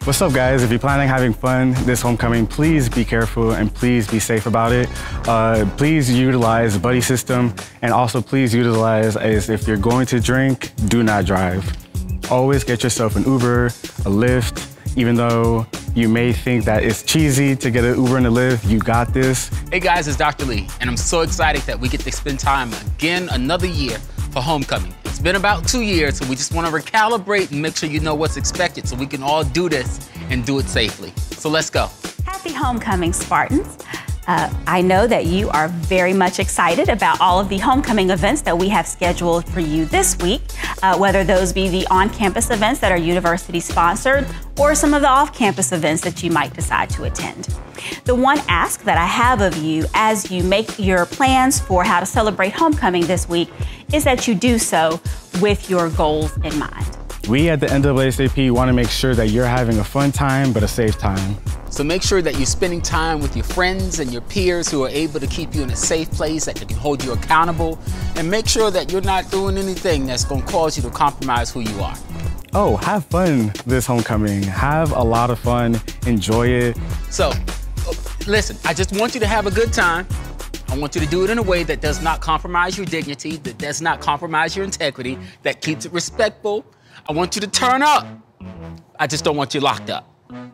What's up, guys? If you're planning on having fun this homecoming, please be careful and please be safe about it. Please utilize the buddy system, and also please utilize, as if you're going to drink, do not drive. Always get yourself an Uber, a Lyft. Even though you may think that it's cheesy to get an Uber and a Lyft, you got this. Hey guys, it's Dr. Lee, and I'm so excited that we get to spend time again another year for homecoming. It's been about 2 years, so we just want to recalibrate and make sure you know what's expected so we can all do this and do it safely. So let's go. Happy homecoming, Spartans. I know that you are very much excited about all of the homecoming events that we have scheduled for you this week, whether those be the on-campus events that are university-sponsored or some of the off-campus events that you might decide to attend. The one ask that I have of you as you make your plans for how to celebrate homecoming this week is that you do so with your goals in mind. We at the NAACP want to make sure that you're having a fun time, but a safe time. So make sure that you're spending time with your friends and your peers who are able to keep you in a safe place, that can hold you accountable, and make sure that you're not doing anything that's going to cause you to compromise who you are. Oh, have fun this homecoming. Have a lot of fun. Enjoy it. So, listen, I just want you to have a good time. I want you to do it in a way that does not compromise your dignity, that does not compromise your integrity, that keeps it respectful. I want you to turn up. I just don't want you locked up.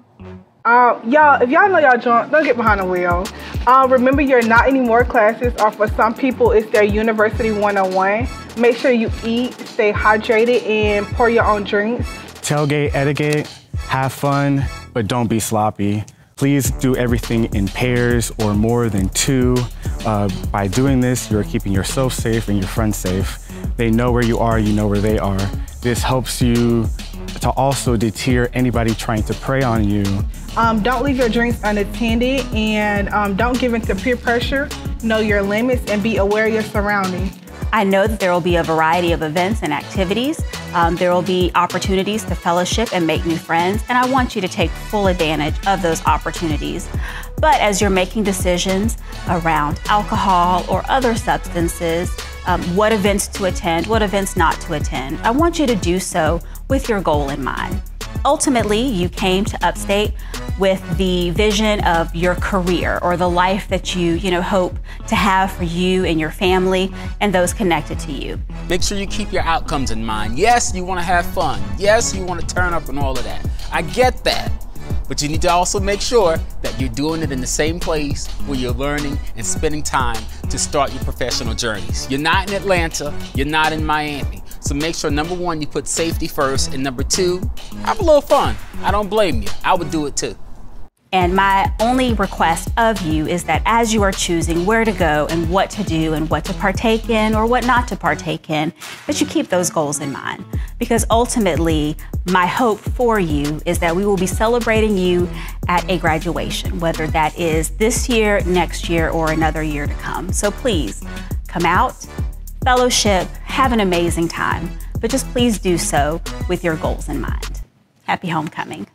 Y'all, if y'all know y'all drunk, don't get behind the wheel. Remember, your not anymore classes are for some people, it's their University 101. Make sure you eat, stay hydrated, and pour your own drinks. Tailgate etiquette, have fun, but don't be sloppy. Please do everything in pairs or more than two. By doing this, you're keeping yourself safe and your friends safe. They know where you are, you know where they are. This helps you to also deter anybody trying to prey on you. Don't leave your drinks unattended, and don't give in to peer pressure. Know your limits and be aware of your surroundings. I know that there will be a variety of events and activities. There will be opportunities to fellowship and make new friends, and I want you to take full advantage of those opportunities. But as you're making decisions around alcohol or other substances, what events to attend, what events not to attend, I want you to do so with your goal in mind. Ultimately, you came to Upstate with the vision of your career or the life that you hope to have for you and your family and those connected to you. Make sure you keep your outcomes in mind. Yes, you want to have fun. Yes, you want to turn up and all of that. I get that. But you need to also make sure that you're doing it in the same place where you're learning and spending time to start your professional journeys. You're not in Atlanta, you're not in Miami. So make sure, number one, you put safety first, and number two, have a little fun. I don't blame you. I would do it too. And my only request of you is that as you are choosing where to go and what to do and what to partake in or what not to partake in, that you keep those goals in mind. Because ultimately, my hope for you is that we will be celebrating you at a graduation, whether that is this year, next year, or another year to come. So please, come out, fellowship, have an amazing time, but just please do so with your goals in mind. Happy homecoming.